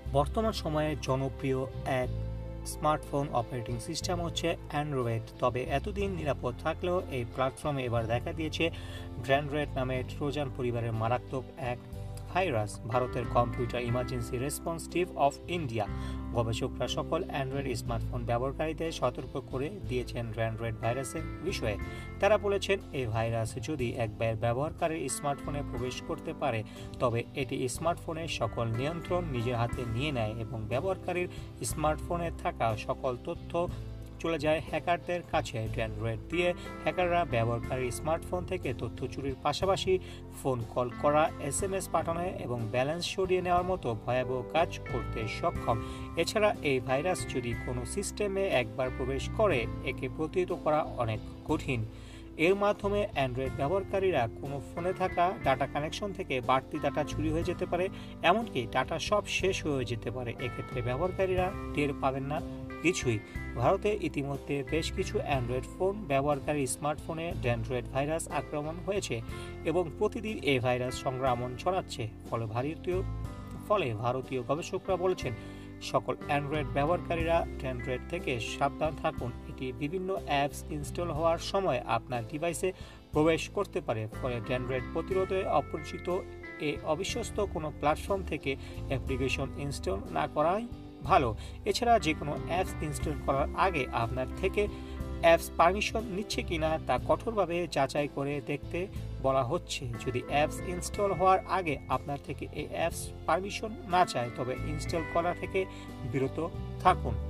বর্তমান সময়ে জনপ্রিয় এক স্মার্টফোন অপারেটিং সিস্টেম হচ্ছে অ্যান্ড্রয়েড। তবে এতদিন নিরাপদ থাকলেও এই প্ল্যাটফর্মে এবার দেখা দিয়েছে ড্র্যান্ড্রয়েড নামে ট্রোজান পরিবারের মারাত্মক এক ভাইরাস। ভারতের computer emergency response team of India গবেষকরা সকল অ্যান্ড্রয়েড স্মার্টফোন ব্যবহারকারীদের সতর্ক করে দিয়েছেন ড্র্যান্ড্রয়েড ভাইরাসের বিষয়ে। তারা বলেছেন, এই ভাইরাস যদি একবার ব্যবহারকারীর স্মার্টফোনে প্রবেশ করতে পারে তবে এটি স্মার্টফোনের সকল নিয়ন্ত্রণ নিজের হাতে নিয়ে নেয় এবং ব্যবহারকারীর স্মার্টফোনে থাকা সকল তথ্য চলে যায় হ্যাকারদের কাছে। অ্যান্ড্রয়েড দিয়ে হ্যাকাররা ব্যবহারকারীর স্মার্টফোন থেকে তথ্য চুরির পাশাপাশি ফোন কল করা, SMS পাঠানো এবং ব্যালেন্স সরিয়ে নেওয়ার মতো ভয়াবহ কাজ করতে সক্ষম। এছাড়া এই ভাইরাস যদি কোনো সিস্টেমে একবার প্রবেশ করে একে প্রতিহত করা অনেক কঠিন। এর মাধ্যমে অ্যান্ড্রয়েড ব্যবহারকারীরা কোনো ফোনে থাকা ডাটা কানেকশন থেকে বাড়তি ডাটা চুরি হয়ে যেতে পারে, এমনকি ডাটা সব শেষ হয়ে যেতে পারে। এক্ষেত্রে ব্যবহারকারীরা টের পাবেন না কিছুই। ভারতে ইতিমধ্যে বেশ কিছু অ্যান্ড্রয়েড ফোন ব্যবহারকারী স্মার্টফোনে ড্র্যান্ড্রয়েড ভাইরাস আক্রমণ হয়েছে এবং প্রতিদিন এই ভাইরাস সংক্রমণ ছড়াচ্ছে। ফলে ভারতীয় গবেষকরা বলেছেন, সকল অ্যান্ড্রয়েড ব্যবহারকারীরা ড্র্যান্ড্রয়েড থেকে সাবধান থাকুন। এটি বিভিন্ন অ্যাপস ইনস্টল হওয়ার সময় আপনার ডিভাইসে প্রবেশ করতে পারে। ফলে ড্র্যান্ড্রয়েড প্রতিরোধে অপরিচিত অবিশ্বস্ত কোনো প্ল্যাটফর্ম থেকে অ্যাপ্লিকেশন ইনস্টল না করাই ভালো। এছাড়া যে কোনো অ্যাপস ইনস্টল করার আগে আপনার থেকে অ্যাপস পারমিশন নিচ্ছে কিনা তা কঠোরভাবে যাচাই করে দেখতে বলা হচ্ছে। যদি অ্যাপস ইনস্টল হওয়ার আগে আপনার থেকে এই অ্যাপস পারমিশন না চায় তবে ইনস্টল করা থেকে বিরত থাকুন।